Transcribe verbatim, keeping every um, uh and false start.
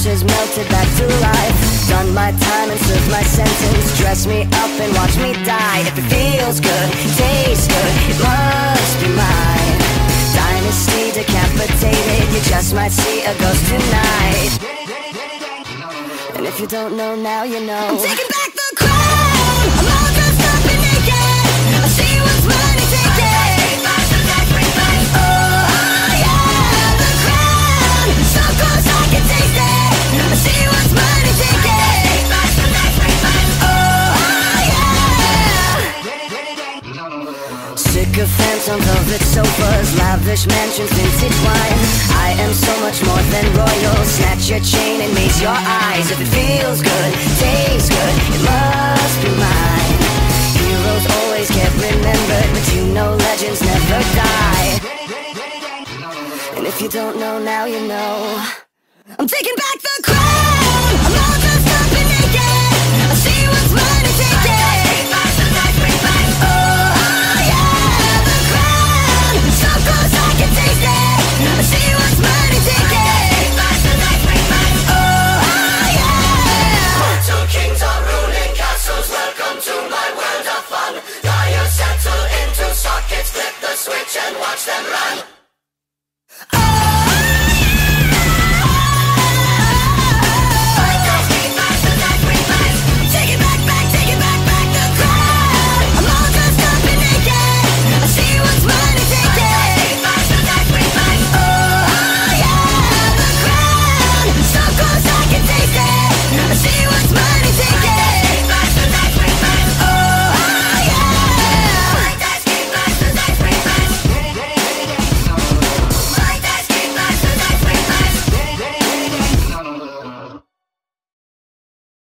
ashes melted back to life. Done my time and served my sentence. Dress me up and watch me die. If it feels good, tastes good, it must be mine. Dynasty decapitated, you just might see a ghost tonight. And if you don't know now, you know. I'm taking back the crown. I'm all dressed up and naked. I see what's mine and take it. Oh, oh yeah, the crown. So close I can taste it. I see what's mine and take it. Oh, oh yeah. Sycophants on velvet sofas, lavish mansions, vintage wine. I am so much more than royal. Snatch your chain and maze your eyes. If it feels good, tastes good, it must be mine. Heroes always get remembered, but you know legends never die. And if you don't know now, you know. I'm taking back the crown.